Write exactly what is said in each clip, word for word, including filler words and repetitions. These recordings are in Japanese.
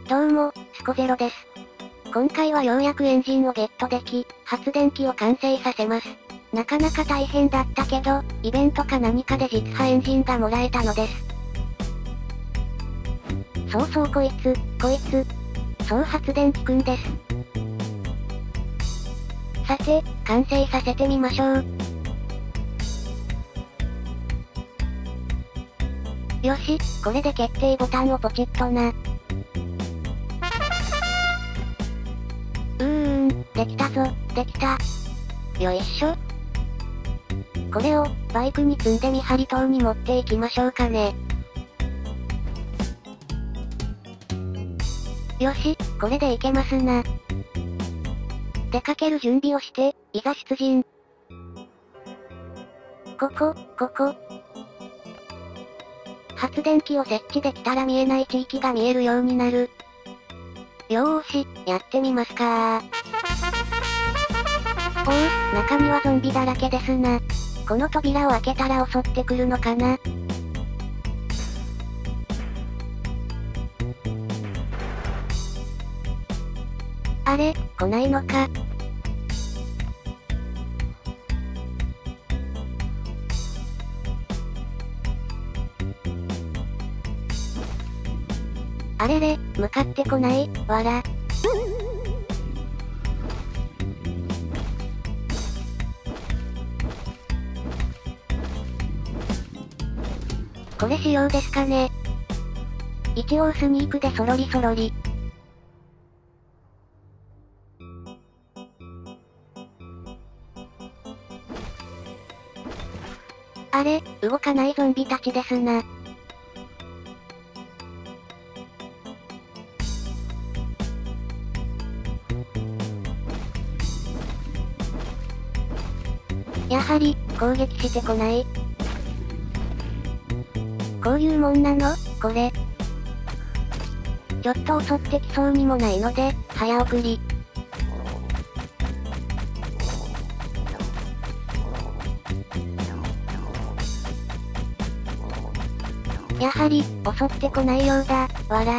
どうも、スコゼロです。今回はようやくエンジンをゲットでき、発電機を完成させます。なかなか大変だったけど、イベントか何かで実派エンジンがもらえたのです。そうそうこいつ、こいつ。そう発電機くんです。さて、完成させてみましょう。よし、これで決定ボタンをポチッとな。うーん、できたぞ、できた。よいしょ。これを、バイクに積んで見張り塔に持っていきましょうかね。よし、これでいけますな。出かける準備をして、いざ出陣。ここ、ここ。発電機を設置できたら見えない地域が見えるようになる。よーし、やってみますかー。おお、中身はゾンビだらけですな。この扉を開けたら襲ってくるのかな。あれ、来ないのか。あれれ、向かってこない、わら。これ仕様ですかね。一応スニークでそろりそろり。あれ、動かないゾンビたちですな。やはり、攻撃してこない。こういうもんなのこれ。ちょっと襲ってきそうにもないので、早送り。やはり、襲ってこないようだ、わら。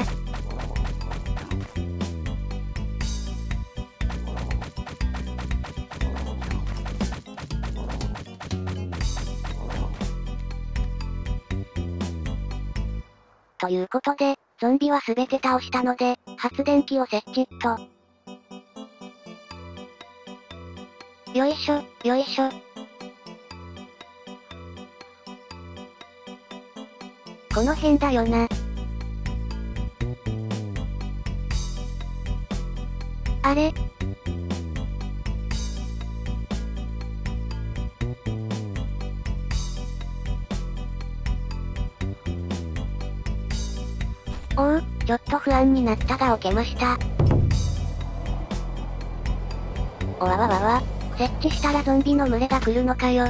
ということで、ゾンビはすべて倒したので、発電機を設置っと。よいしょ、よいしょ。この辺だよな。あれ？おう、ちょっと不安になったが置けました。おわわわわ、設置したらゾンビの群れが来るのかよ。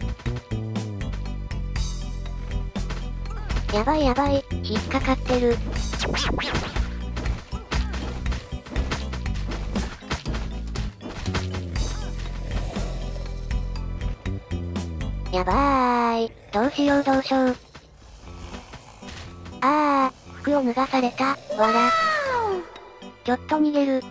やばいやばい、引っかかってる。やばーい、どうしようどうしよう。あー。服を脱がされた、わら。ちょっと逃げる。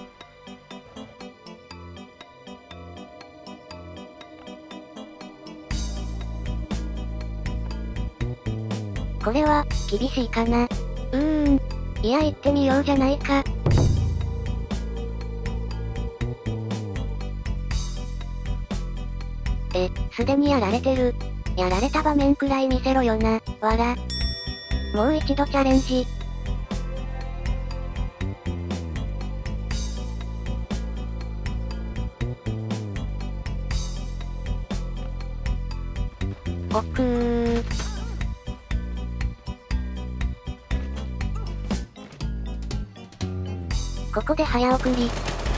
これは、厳しいかな。うーん。いや行ってみようじゃないか。え、すでにやられてる。やられた場面くらい見せろよな、わら。もう一度チャレンジ。おくー。ここで早送り。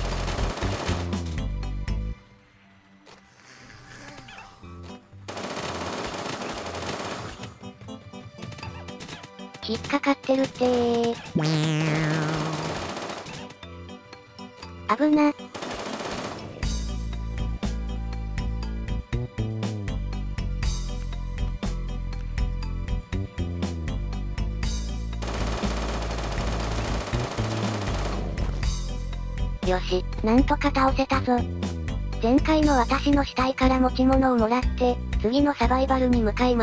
引っかかってるってー。危な。 よし、なんとか倒せたぞ。前回の私の死体から持ち物をもらって、次のサバイバルに向かいます。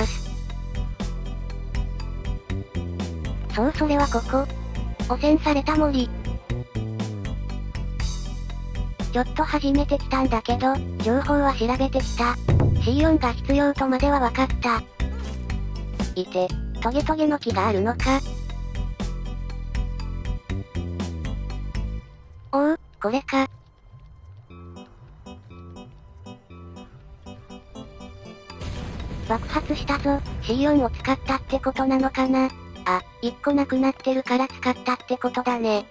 そう、それはここ。汚染された森。ちょっと初めて来たんだけど、情報は調べてきた。シーよん が必要とまでは分かった。いて、トゲトゲの木があるのか。おう、これか。爆発したぞ。シーよん を使ったってことなのかな。あ、いっこなくなってるから使ったってことだね。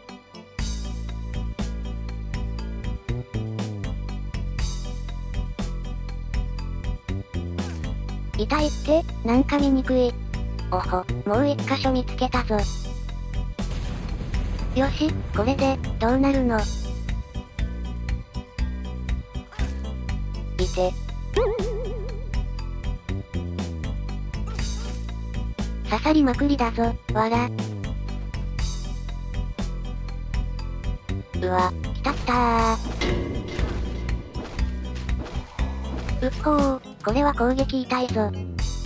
痛いって、なんか見にくい。おほ、もう一箇所見つけたぞ。よし、これで、どうなるの？いて。刺さりまくりだぞ、わら。うわ、来た来たー。うっほー、これは攻撃痛いぞ。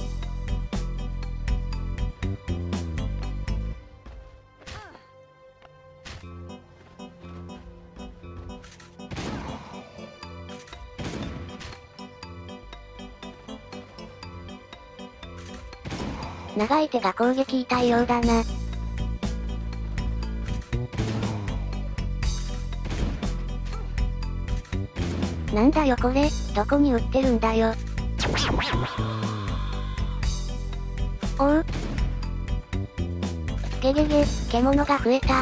長い手が攻撃痛いようだな。なんだよこれ、どこに売ってるんだよ。おう。ゲゲゲ、獣が増えた。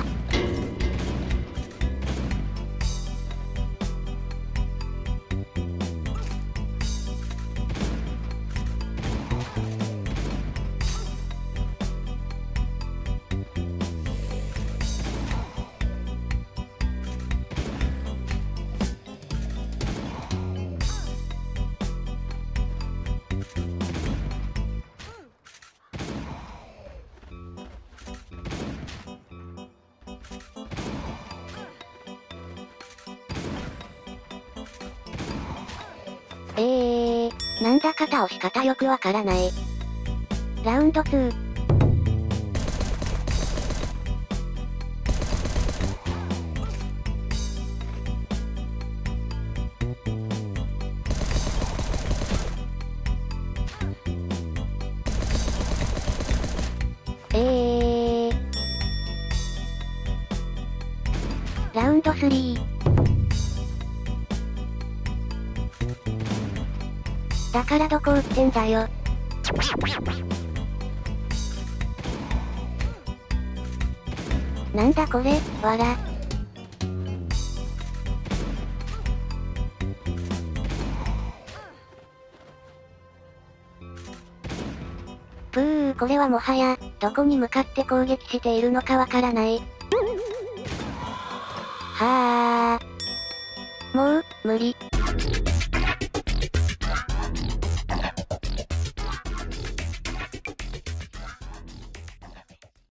えー、なんだか倒し方よくわからない。ラウンドツー。えー、ラウンドスリー。だからどこ打ってんだよ。なんだこれ、わら。ぷー、これはもはや、どこに向かって攻撃しているのかわからない。はー。もう、無理。